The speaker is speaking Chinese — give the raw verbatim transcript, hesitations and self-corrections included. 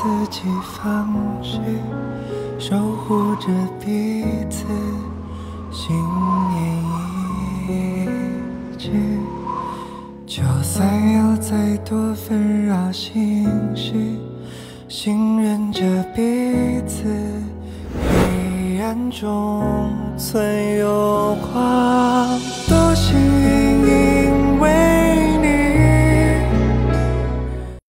自己放弃，守护着彼此，信念一致。就算有再多纷扰心绪，信任着彼此，黑暗中存有光。